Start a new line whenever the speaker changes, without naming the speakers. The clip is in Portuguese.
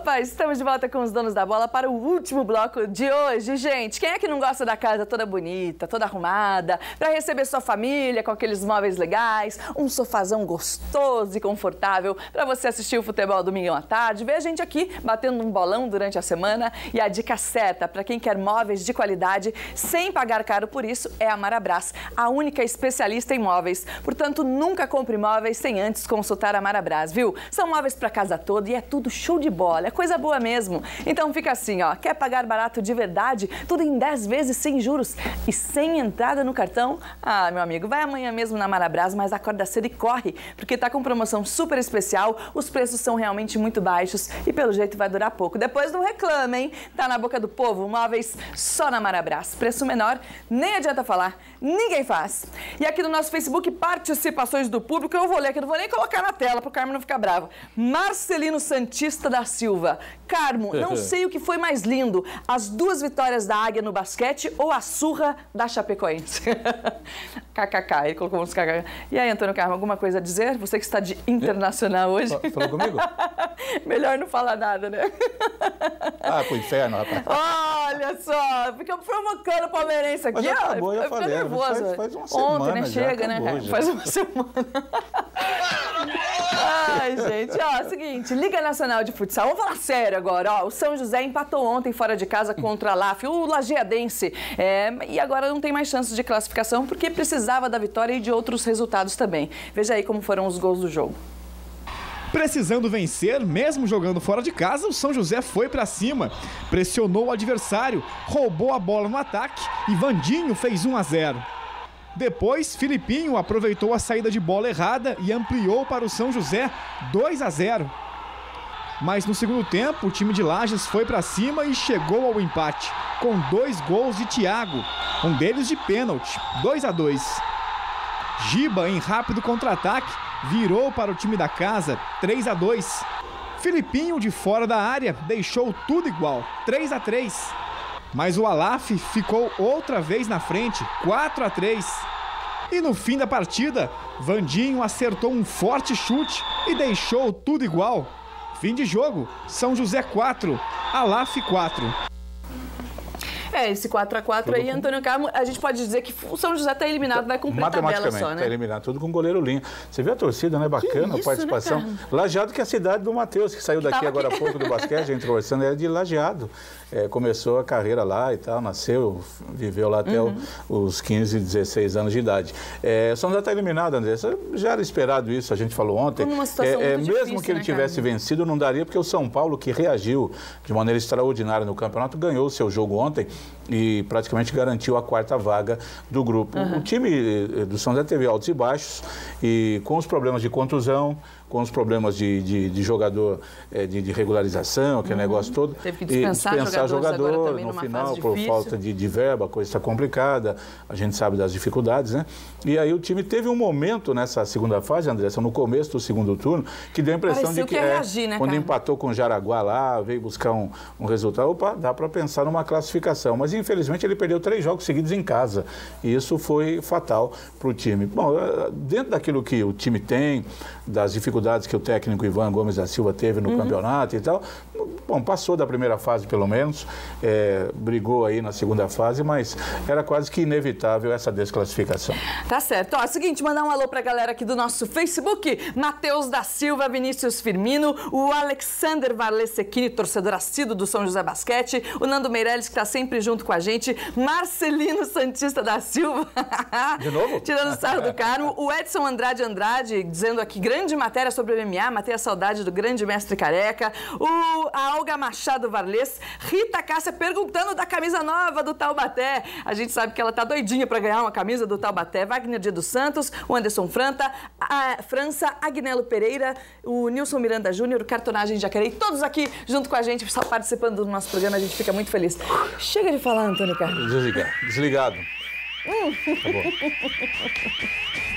Opa, estamos de volta com os donos da bola para o último bloco de hoje. Gente, quem é que não gosta da casa toda bonita, toda arrumada, para receber sua família com aqueles móveis legais, um sofazão gostoso e confortável para você assistir o futebol domingo à tarde, ver a gente aqui batendo um bolão durante a semana. E a dica certa para quem quer móveis de qualidade sem pagar caro por isso é a Marabras, a única especialista em móveis. Portanto, nunca compre móveis sem antes consultar a Marabras, viu? São móveis para casa toda e é tudo show de bola, é coisa boa mesmo. Então fica assim, ó, quer pagar barato de verdade? Tudo em 10 vezes sem juros e sem entrada no cartão? Ah, meu amigo, vai amanhã mesmo na Marabras, mas acorda cedo e corre, porque tá com promoção super especial, os preços são realmente muito baixos e pelo jeito vai durar pouco. Depois não reclama, hein? Tá na boca do povo, móveis só na Marabras. Preço menor, nem adianta falar, ninguém faz. E aqui no nosso Facebook, participações do público, eu vou ler aqui, não vou nem colocar na tela pro Carmo não ficar bravo. Marcelino Santista da Silva. Carmo, não sei o que foi mais lindo, as 2 vitórias da Águia no basquete ou a surra da Chapecoense. KKK, ele colocou uns KKK. E aí, Antônio Carmo, alguma coisa a dizer? Você que está de internacional hoje.
Falou comigo?
Melhor não falar nada, né?
Ah, pro inferno, rapaz.
Olha só, fica provocando o palmeirense aqui.
Mas já acabou, já falei.
Nervoso.
Faz uma semana.
Ontem, né?
Já
Chega,
acabou,
né?
já.
Faz uma semana. Ai, gente, ó, seguinte, Liga Nacional de Futsal, vamos falar sério agora, ó, o São José empatou ontem fora de casa contra a LAF, o Lajeadense, e agora não tem mais chance de classificação porque precisava da vitória e de outros resultados também. Veja aí como foram os gols do jogo.
Precisando vencer, mesmo jogando fora de casa, o São José foi pra cima, pressionou o adversário, roubou a bola no ataque e Vandinho fez 1-0. Depois, Filipinho aproveitou a saída de bola errada e ampliou para o São José 2-0. Mas no segundo tempo, o time de Lages foi para cima e chegou ao empate, com 2 gols de Thiago, um deles de pênalti, 2-2. Giba, em rápido contra-ataque, virou para o time da casa, 3-2. Filipinho, de fora da área, deixou tudo igual, 3-3. Mas o Alaf ficou outra vez na frente, 4-3. E no fim da partida, Vandinho acertou um forte chute e deixou tudo igual. Fim de jogo, São José 4, Alaf 4.
Esse 4-4 aí, Antônio Carmo, a gente pode dizer que o São José está eliminado, vai cumprir a tabela só, né?
Está eliminado, tudo com goleiro Linha. Você viu a torcida, né? Bacana, a participação. Né, Lajeado, que é a cidade do Matheus, que saiu daqui agora há pouco do basquete, a gente conversando, era de Lajeado. Começou a carreira lá e tal, nasceu, viveu lá até os 15, 16 anos de idade. O São José está eliminado, André. Já era esperado isso, a gente falou ontem.
Uma situação muito
mesmo
difícil,
que ele
né,
tivesse vencido, não daria, porque o São Paulo, que reagiu de maneira extraordinária no campeonato, ganhou o seu jogo ontem e praticamente garantiu a 4ª vaga do grupo. O time do São José teve altos e baixos e com os problemas de contusão, com os problemas de jogador, de regularização, aquele negócio todo.
Teve que dispensar
jogador no final, por falta de verba, a coisa está complicada, a gente sabe das dificuldades, né? E aí o time teve um momento nessa segunda fase, Andressa, no começo do segundo turno, que deu a impressão
pareceu
de que,
reagir, né,
quando
cara?
Empatou com o Jaraguá lá, veio buscar um resultado, opa, dá para pensar numa classificação. Mas infelizmente ele perdeu 3 jogos seguidos em casa, e isso foi fatal para o time. Bom, dentro daquilo que o time tem, das dificuldades que o técnico Ivan Gomes da Silva teve no campeonato e tal, bom, passou da primeira fase pelo menos, brigou aí na segunda fase, mas era quase que inevitável essa desclassificação.
Tá certo. Ó, seguinte, mandar um alô pra galera aqui do nosso Facebook, Matheus da Silva, Vinícius Firmino, o Alexander Varlesecchini, torcedor assíduo do São José Basquete, o Nando Meirelles, que tá sempre junto com a gente, Marcelino Santista da Silva.
De novo?
Tirando sarro do Carmo, o Edson Andrade, dizendo aqui, grande matéria sobre o MMA, matei a saudade do grande mestre careca, a Olga Machado Varlês, Rita Cássia perguntando da camisa nova do Taubaté. A gente sabe que ela tá doidinha para ganhar uma camisa do Taubaté. Wagner Dia dos Santos, o Anderson França, Agnello Pereira, o Nilson Miranda Júnior, o Cartonagem Jacareí, todos aqui junto com a gente, participando do nosso programa. A gente fica muito feliz. Chega de falar, Antônio Carlos.
Desligado. Tá bom.